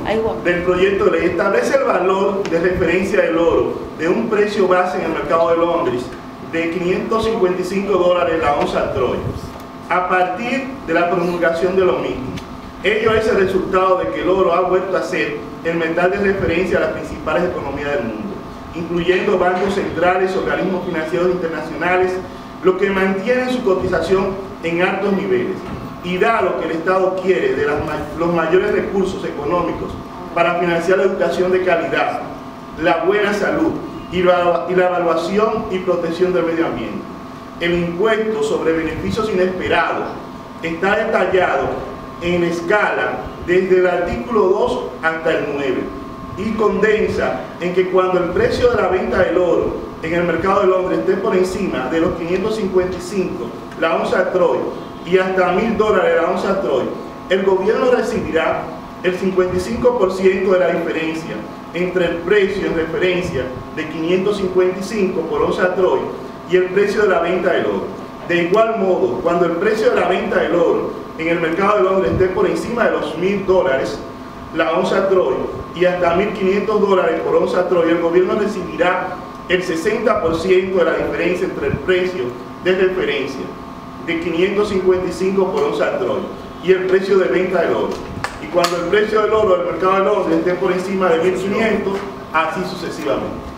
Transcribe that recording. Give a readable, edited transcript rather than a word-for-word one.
del proyecto de ley establece el valor de referencia del oro de un precio base en el mercado de Londres de $555 la onza Troy, a partir de la promulgación de lo mismo. Ello es el resultado de que el oro ha vuelto a ser el metal de referencia a las principales economías del mundo, incluyendo bancos centrales, organismos financieros internacionales, lo que mantiene su cotización en altos niveles. Y dado que el Estado quiere de los mayores recursos económicos para financiar la educación de calidad, la buena salud y la evaluación y protección del medio ambiente, el impuesto sobre beneficios inesperados está detallado en escala desde el artículo 2 hasta el 9 y condensa en que cuando el precio de la venta del oro en el mercado de Londres esté por encima de los 555 la onza Troy y hasta $1000 la onza Troy, el gobierno recibirá el 55% de la diferencia entre el precio en referencia de 555 por onza Troy y el precio de la venta del oro. De igual modo, cuando el precio de la venta del oro en el mercado de Londres esté por encima de los $1000 la onza Troy y hasta $1500 por onza Troy, el gobierno recibirá el 60% de la diferencia entre el precio de referencia de 555 por onza Troy y el precio de venta del oro. Y cuando el precio del oro del mercado de Londres esté por encima de 1500, así sucesivamente.